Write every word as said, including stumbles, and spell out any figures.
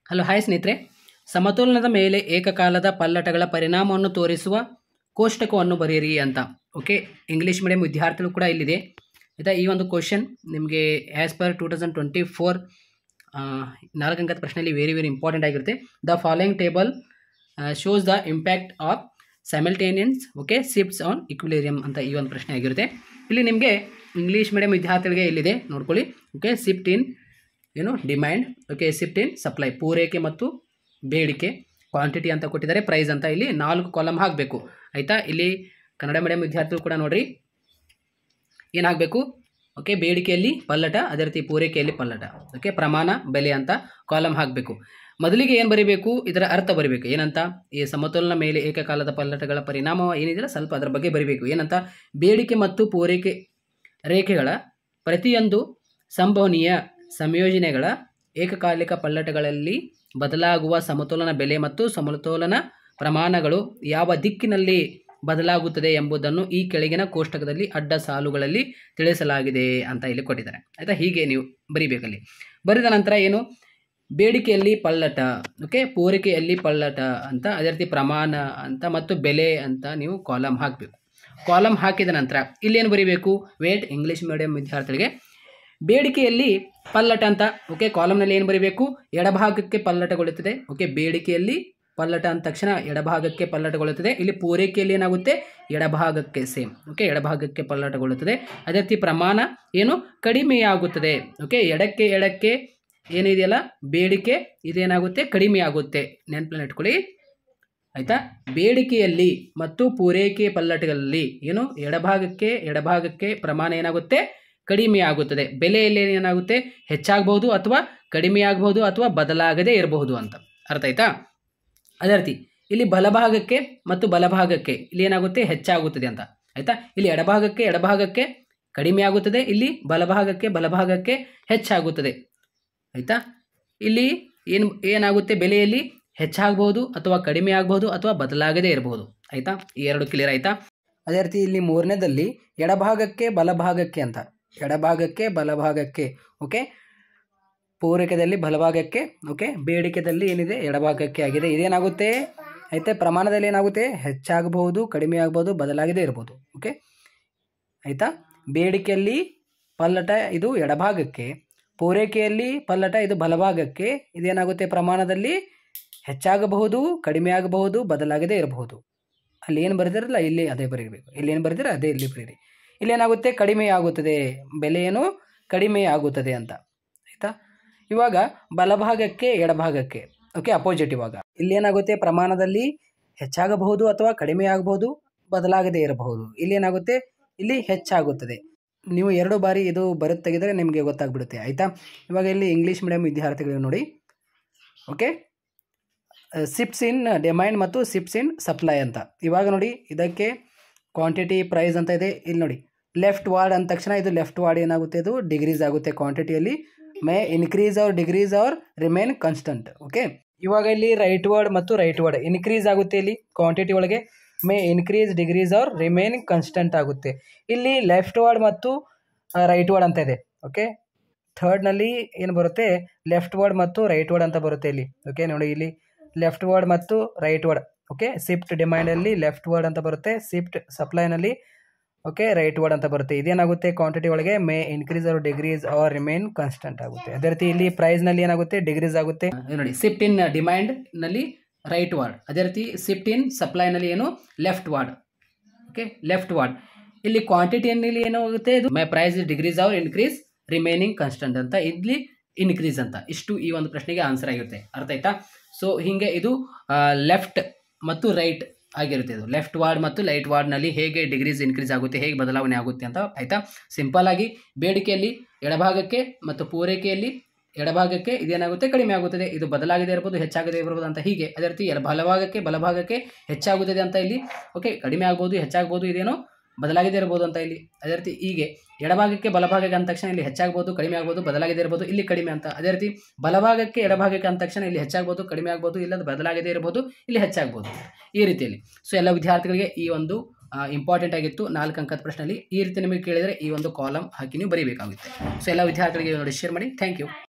Hello hi ಸ್ನೇಹಿತರೆ, ಸಮತೋಲನದ ಮೇಲೆ ಏಕಕಾಲದ ಪಲ್ಲಟಗಳ ಪರಿಣಾಮವನ್ನು ತೋರಿಸುವ ಕೋಷ್ಟಕವನ್ನು ಬರೆಯಿರಿ ಅಂತ. ಓಕೆ, ಇಂಗ್ಲೀಷ್ ಮೀಡಿಯಂ ವಿದ್ಯಾರ್ಥಿಗಳು ಕೂಡ ಇಲ್ಲಿದೆ ಆಯಿತಾ. ಈ ಒಂದು ಕ್ವಶನ್ ನಿಮಗೆ as per two thousand twenty four ನಾಲ್ಕು ಅಂಕದ ಪ್ರಶ್ನೆಯಲ್ಲಿ ವೆರಿ ವೆರಿ ಇಂಪಾರ್ಟೆಂಟ್ ಆಗಿರುತ್ತೆ. The following table shows the impact of simultaneous okay shifts on equilibrium ಅಂತ ಈ ಒಂದು ಪ್ರಶ್ನೆ ಆಗಿರುತ್ತೆ. ಇಲ್ಲಿ ನಿಮಗೆ ಇಂಗ್ಲೀಷ್ ಮೀಡಿಯಂ ವಿದ್ಯಾರ್ಥಿಗಳಿಗೆ ಇಲ್ಲಿದೆ ನೋಡ್ಕೊಳ್ಳಿ. ಓಕೆ, ಶಿಫ್ಟ್ ಇನ್ ಏನು demand, okay shift in supply, ಪೂರೈಕೆ ಮತ್ತು ಬೇಡಿಕೆ, ಕ್ವಾಂಟಿಟಿ ಅಂತ ಕೊಟ್ಟಿದ್ದಾರೆ, ಪ್ರೈಸ್ ಅಂತ ಇಲ್ಲಿ ನಾಲ್ಕು ಕಾಲಮ್ ಹಾಕಬೇಕು ಆಯಿತಾ. ಇಲ್ಲಿ ಕನ್ನಡ ಮೀಡಿಯಂ ವಿದ್ಯಾರ್ಥಿಗಳು ಕೂಡ ನೋಡಿರಿ ಏನಾಗಬೇಕು. ಓಕೆ, ಬೇಡಿಕೆಯಲ್ಲಿ ಪಲ್ಲಟ, ಅದೇ ರೀತಿ ಪೂರೈಕೆಯಲ್ಲಿ ಪಲ್ಲಟ, ಓಕೆ ಪ್ರಮಾಣ ಬೆಲೆ ಅಂತ ಕಾಲಮ್ ಹಾಕಬೇಕು. ಮೊದಲಿಗೆ ಏನು ಬರೀಬೇಕು, ಇದರ ಅರ್ಥ ಬರೀಬೇಕು. ಏನಂತ, ಈ ಸಮತೋಲನ ಮೇಲೆ ಏಕಕಾಲದ ಪಲ್ಲಟಗಳ ಪರಿಣಾಮ ಏನಿದೆಯಲ್ಲ ಸ್ವಲ್ಪ ಅದರ ಬಗ್ಗೆ ಬರೀಬೇಕು. ಏನಂತ, ಬೇಡಿಕೆ ಮತ್ತು ಪೂರೈಕೆ ರೇಖೆಗಳ ಪ್ರತಿಯೊಂದು ಸಂಭವನೀಯ ಸಂಯೋಜನೆಗಳ ಏಕಕಾಲಿಕ ಪಲ್ಲಟಗಳಲ್ಲಿ ಬದಲಾಗುವ ಸಮತೋಲನ ಬೆಲೆ ಮತ್ತು ಸಮತೋಲನ ಪ್ರಮಾಣಗಳು ಯಾವ ದಿಕ್ಕಿನಲ್ಲಿ ಬದಲಾಗುತ್ತದೆ ಎಂಬುದನ್ನು ಈ ಕೆಳಗಿನ ಕೋಷ್ಟಕದಲ್ಲಿ ಅಡ್ಡ ಸಾಲುಗಳಲ್ಲಿ ತಿಳಿಸಲಾಗಿದೆ ಅಂತ ಇಲ್ಲಿ ಕೊಟ್ಟಿದ್ದಾರೆ ಆಯಿತಾ. ಹೀಗೆ ನೀವು ಬರಿಬೇಕಲ್ಲಿ. ಬರೆದ ನಂತರ ಏನು, ಬೇಡಿಕೆಯಲ್ಲಿ ಪಲ್ಲಟ, ಓಕೆ ಪೂರೈಕೆಯಲ್ಲಿ ಪಲ್ಲಟ ಅಂತ, ಅದೇ ರೀತಿ ಪ್ರಮಾಣ ಅಂತ ಮತ್ತು ಬೆಲೆ ಅಂತ ನೀವು ಕಾಲಮ್ ಹಾಕಬೇಕು. ಕಾಲಮ್ ಹಾಕಿದ ನಂತರ ಇಲ್ಲೇನು ಬರೀಬೇಕು, ವೇಟ್ ಇಂಗ್ಲೀಷ್ ಮೀಡಿಯಂ ವಿದ್ಯಾರ್ಥಿಗಳಿಗೆ ಬೇಡಿಕೆಯಲ್ಲಿ ಪಲ್ಲಟ ಅಂತ. ಓಕೆ, ಕಾಲಮ್ನಲ್ಲಿ ಏನು ಬರೀಬೇಕು, ಎಡಭಾಗಕ್ಕೆ ಪಲ್ಲಟಗೊಳ್ಳುತ್ತದೆ. ಓಕೆ, ಬೇಡಿಕೆಯಲ್ಲಿ ಪಲ್ಲಟ ಅಂದ ತಕ್ಷಣ ಎಡಭಾಗಕ್ಕೆ ಪಲ್ಲಟಗೊಳ್ಳುತ್ತದೆ. ಇಲ್ಲಿ ಪೂರೈಕೆಯಲ್ಲಿ ಏನಾಗುತ್ತೆ, ಎಡಭಾಗಕ್ಕೆ ಸೇಮ್. ಓಕೆ, ಎಡಭಾಗಕ್ಕೆ ಪಲ್ಲಟಗೊಳ್ಳುತ್ತದೆ. ಅದೇ ರೀತಿ ಪ್ರಮಾಣ ಏನು ಕಡಿಮೆಯಾಗುತ್ತದೆ. ಓಕೆ, ಎಡಕ್ಕೆ ಎಡಕ್ಕೆ ಏನಿದೆಯಲ್ಲ ಬೇಡಿಕೆ ಇದೇನಾಗುತ್ತೆ ಕಡಿಮೆಯಾಗುತ್ತೆ. ನೆನಪಲ್ಲಿ ಇಟ್ಕೊಳ್ಳಿ ಆಯಿತಾ. ಬೇಡಿಕೆಯಲ್ಲಿ ಮತ್ತು ಪೂರೈಕೆ ಪಲ್ಲಟಗಳಲ್ಲಿ ಏನು ಎಡಭಾಗಕ್ಕೆ ಎಡಭಾಗಕ್ಕೆ ಪ್ರಮಾಣ ಏನಾಗುತ್ತೆ ಕಡಿಮೆ ಆಗುತ್ತದೆ. ಬೆಲೆಯಲ್ಲಿ ಏನಾಗುತ್ತೆ ಹೆಚ್ಚಾಗಬಹುದು ಅಥವಾ ಕಡಿಮೆ ಆಗಬಹುದು ಅಥವಾ ಬದಲಾಗದೇ ಇರಬಹುದು ಅಂತ ಅರ್ಥ ಆಯ್ತಾ. ಅದೇ ರೀತಿ ಇಲ್ಲಿ ಬಲಭಾಗಕ್ಕೆ ಮತ್ತು ಬಲಭಾಗಕ್ಕೆ ಇಲ್ಲಿ ಏನಾಗುತ್ತೆ ಹೆಚ್ಚಾಗುತ್ತದೆ ಅಂತ ಆಯಿತಾ. ಇಲ್ಲಿ ಎಡಭಾಗಕ್ಕೆ ಎಡಭಾಗಕ್ಕೆ ಕಡಿಮೆ ಆಗುತ್ತದೆ, ಇಲ್ಲಿ ಬಲಭಾಗಕ್ಕೆ ಬಲಭಾಗಕ್ಕೆ ಹೆಚ್ಚಾಗುತ್ತದೆ ಆಯಿತಾ. ಇಲ್ಲಿ ಏನು ಏನಾಗುತ್ತೆ ಬೆಲೆಯಲ್ಲಿ ಹೆಚ್ಚಾಗಬಹುದು ಅಥವಾ ಕಡಿಮೆ ಆಗಬಹುದು ಅಥವಾ ಬದಲಾಗದೇ ಇರಬಹುದು ಆಯಿತಾ. ಈ ಎರಡು ಕ್ಲಿಯರ್ ಆಯಿತಾ. ಅದೇ ರೀತಿ ಇಲ್ಲಿ ಮೂರನೇದಲ್ಲಿ ಎಡಭಾಗಕ್ಕೆ ಬಲಭಾಗಕ್ಕೆ ಅಂತ, ಎಡಭಾಗಕ್ಕೆ ಬಲಭಾಗಕ್ಕೆ ಓಕೆ ಪೂರೈಕೆಯಲ್ಲಿ ಬಲಭಾಗಕ್ಕೆ, ಓಕೆ ಬೇಡಿಕೆದಲ್ಲಿ ಏನಿದೆ ಎಡಭಾಗಕ್ಕೆ ಆಗಿದೆ. ಇದೇನಾಗುತ್ತೆ ಆಯಿತಾ, ಪ್ರಮಾಣದಲ್ಲಿ ಏನಾಗುತ್ತೆ ಹೆಚ್ಚಾಗಬಹುದು ಕಡಿಮೆ ಆಗ್ಬೋದು ಬದಲಾಗದೇ ಇರ್ಬೋದು. ಓಕೆ ಆಯಿತಾ. ಬೇಡಿಕೆಯಲ್ಲಿ ಪಲ್ಲಟ ಇದು ಎಡಭಾಗಕ್ಕೆ, ಪೂರೈಕೆಯಲ್ಲಿ ಪಲ್ಲಟ ಇದು ಬಲಭಾಗಕ್ಕೆ. ಇದೇನಾಗುತ್ತೆ ಪ್ರಮಾಣದಲ್ಲಿ ಹೆಚ್ಚಾಗಬಹುದು ಕಡಿಮೆ ಆಗಬಹುದು ಬದಲಾಗದೇ ಇರಬಹುದು. ಅಲ್ಲಿ ಏನು ಬರೆದಿರಲ್ಲ ಇಲ್ಲಿ ಅದೇ ಬರೀಬೇಕು, ಇಲ್ಲಿ ಏನು ಬರೆದಿರ ಅದೇ ಇಲ್ಲಿ ಬರೀರಿ. ಇಲ್ಲಿ ಏನಾಗುತ್ತೆ ಕಡಿಮೆ ಆಗುತ್ತದೆ, ಬೆಲೆ ಏನು ಕಡಿಮೆ ಆಗುತ್ತದೆ ಅಂತ ಆಯಿತಾ. ಇವಾಗ ಬಲಭಾಗಕ್ಕೆ ಎಡಭಾಗಕ್ಕೆ ಓಕೆ ಅಪೋಸಿಟ್. ಇವಾಗ ಇಲ್ಲಿ ಏನಾಗುತ್ತೆ ಪ್ರಮಾಣದಲ್ಲಿ ಹೆಚ್ಚಾಗಬಹುದು ಅಥವಾ ಕಡಿಮೆ ಆಗಬಹುದು ಬದಲಾಗದೇ ಇರಬಹುದು. ಇಲ್ಲಿ ಏನಾಗುತ್ತೆ ಇಲ್ಲಿ ಹೆಚ್ಚಾಗುತ್ತದೆ. ನೀವು ಎರಡು ಬಾರಿ ಇದು ಬರೆದು ತೆಗೆದರೆ ನಿಮಗೆ ಗೊತ್ತಾಗ್ಬಿಡುತ್ತೆ ಆಯಿತಾ. ಇವಾಗ ಇಲ್ಲಿ ಇಂಗ್ಲೀಷ್ ಮೀಡಿಯಂ ವಿದ್ಯಾರ್ಥಿಗಳು ನೋಡಿ ಓಕೆ ಶಿಫ್ಟ್ಸ್ ಇನ್ ಡಿಮ್ಯಾಂಡ್ ಮತ್ತು ಶಿಫ್ಟ್ಸ್ ಇನ್ ಸಪ್ಲೈ ಅಂತ. ಇವಾಗ ನೋಡಿ ಇದಕ್ಕೆ ಕ್ವಾಂಟಿಟಿ ಪ್ರೈಸ್ ಅಂತ ಇದೆ. ಇಲ್ಲಿ ನೋಡಿ ಲೆಫ್ಟ್ ವಾರ್ಡ್ ಅಂದ ತಕ್ಷಣ ಇದು ಲೆಫ್ಟ್ ವಾರ್ಡ್ ಏನಾಗುತ್ತೆ ಇದು ಡಿಗ್ರೀಸ್ ಆಗುತ್ತೆ. ಕ್ವಾಂಟಿಟಿಯಲ್ಲಿ may increase or decrease or remain constant. Okay, ಇವಾಗ ಇಲ್ಲಿ ರೈಟ್ ವರ್ಡ್ ಮತ್ತು ರೈಟ್ ವರ್ಡ್ ಇನ್ಕ್ರೀಸ್ ಆಗುತ್ತೆ. ಇಲ್ಲಿ ಕ್ವಾಂಟಿಟಿ ಒಳಗೆ may increase decrease or remain constant ಆಗುತ್ತೆ. ಇಲ್ಲಿ ಲೆಫ್ಟ್ ವರ್ಡ್ ಮತ್ತು ರೈಟ್ ವರ್ಡ್ ಅಂತ ಇದೆ. ಓಕೆ, ಥರ್ಡ್ನಲ್ಲಿ ಏನು ಬರುತ್ತೆ ಲೆಫ್ಟ್ ವರ್ಡ್ ಮತ್ತು ರೈಟ್ ವರ್ಡ್ ಅಂತ ಬರುತ್ತೆ ಇಲ್ಲಿ. ಓಕೆ ನೋಡಿ ಇಲ್ಲಿ ಲೆಫ್ಟ್ ವರ್ಡ್ ಮತ್ತು ರೈಟ್ ವರ್ಡ್. ಓಕೆ, ಶಿಫ್ಟ್ ಡಿಮ್ಯಾಂಡಲ್ಲಿ ಲೆಫ್ಟ್ ವರ್ಡ್ ಅಂತ ಬರುತ್ತೆ, ಶಿಫ್ಟ್ ಸಪ್ಲೈನಲ್ಲಿ ಓಕೆ ರೈಟ್ ವರ್ಡ್ ಅಂತ ಬರುತ್ತೆ. ಇದೇನಾಗುತ್ತೆ ಕ್ವಾಂಟಿಟಿ ಒಳಗೆ may increase or decrease or remain constant ಆಗುತ್ತೆ. ಅದೇ ರೀತಿ ಇಲ್ಲಿ ಪ್ರೈಸ್ನಲ್ಲಿ ಏನಾಗುತ್ತೆ ಡಿಗ್ರೀಸ್ ಆಗುತ್ತೆ. ನೋಡಿ ಶಿಫ್ಟ್ ಇನ್ ಡಿಮ್ಯಾಂಡ್ನಲ್ಲಿ ರೈಟ್ ವಾರ್ಡ್, ಅದೇ ರೀತಿ ಶಿಫ್ಟ್ ಇನ್ ಸಪ್ಲೈನಲ್ಲಿ ಏನು leftward. Okay leftward. ಇಲ್ಲಿ ಕ್ವಾಂಟಿಟಿಯಲ್ಲಿ ಏನಾಗುತ್ತೆ ಇದು may price decrease or increase remaining constant ಅಂತ, ಇಲ್ಲಿ ಇನ್ಕ್ರೀಸ್ ಅಂತ. ಇಷ್ಟು ಈ ಒಂದು ಪ್ರಶ್ನೆಗೆ ಆನ್ಸರ್ ಆಗಿರುತ್ತೆ ಅರ್ಥ ಆಯ್ತಾ. ಸೊ ಹೀಗೆ ಇದು ಲೆಫ್ಟ್ ಮತ್ತು ರೈಟ್ ಆಗಿರುತ್ತೆ. ಇದು ಲೆಫ್ಟ್ ವಾರ್ಡ್ ಮತ್ತು ರೈಟ್ ವಾರ್ಡ್ನಲ್ಲಿ ಹೇಗೆ ಡಿಗ್ರೀಸ್ ಇನ್ಕ್ರೀಸ್ ಆಗುತ್ತೆ ಹೇಗೆ ಬದಲಾವಣೆ ಆಗುತ್ತೆ ಅಂತ ಆಯಿತಾ. ಸಿಂಪಲ್ ಆಗಿ ಬೇಡಿಕೆಯಲ್ಲಿ ಎಡಭಾಗಕ್ಕೆ ಮತ್ತು ಪೂರೈಕೆಯಲ್ಲಿ ಎಡಭಾಗಕ್ಕೆ ಇದೇನಾಗುತ್ತೆ ಕಡಿಮೆ ಆಗುತ್ತದೆ, ಇದು ಬದಲಾಗದೇ ಇರ್ಬೋದು ಹೆಚ್ಚಾಗದೇ ಇರ್ಬೋದು ಅಂತ ಹೀಗೆ. ಅದೇ ರೀತಿ ಎಡ ಬಲಭಾಗಕ್ಕೆ ಬಲಭಾಗಕ್ಕೆ ಹೆಚ್ಚಾಗುತ್ತದೆ ಅಂತ ಇಲ್ಲಿ ಓಕೆ ಕಡಿಮೆ ಆಗ್ಬೋದು ಹೆಚ್ಚಾಗ್ಬೋದು ಇದೇನೋ ಬದಲಾಗದೇ ಇರ್ಬೋದು ಅಂತ ಇಲ್ಲಿ. ಅದೇ ರೀತಿ ಹೀಗೆ ಎಡಭಾಗಕ್ಕೆ ಬಲಭಾಗಕ್ಕೆ ಅಂದ ತಕ್ಷಣ ಇಲ್ಲಿ ಹೆಚ್ಚಾಗ್ಬೋದು ಕಡಿಮೆ ಆಗ್ಬೋದು ಬದಲಾಗದೇ ಇರ್ಬೋದು ಇಲ್ಲಿ ಕಡಿಮೆ ಅಂತ. ಅದೇ ರೀತಿ ಬಲಭಾಗಕ್ಕೆ ಎಡಭಾಗಕ್ಕೆ ಅಂದ ತಕ್ಷಣ ಇಲ್ಲಿ ಹೆಚ್ಚಾಗ್ಬೋದು ಕಡಿಮೆ ಆಗ್ಬೋದು ಇಲ್ಲದ ಬದಲಾಗದೇ ಇರ್ಬೋದು ಇಲ್ಲಿ ಹೆಚ್ಚಾಗ್ಬೋದು ಈ ರೀತಿಯಲ್ಲಿ. ಸೊ ಎಲ್ಲ ವಿದ್ಯಾರ್ಥಿಗಳಿಗೆ ಈ ಒಂದು ಇಂಪಾರ್ಟೆಂಟ್ ಆಗಿತ್ತು ನಾಲ್ಕು ಅಂಕದ ಪ್ರಶ್ನೆಯಲ್ಲಿ. ಈ ರೀತಿ ನಿಮಗೆ ಕೇಳಿದರೆ ಈ ಒಂದು ಕಾಲಮ್ ಹಾಕಿ ನೀವು ಬರೀಬೇಕಾಗುತ್ತೆ. ಸೊ ಎಲ್ಲ ವಿದ್ಯಾರ್ಥಿಗಳಿಗೆ ನೋಡಿ ಶೇರ್ ಮಾಡಿ. Thank you.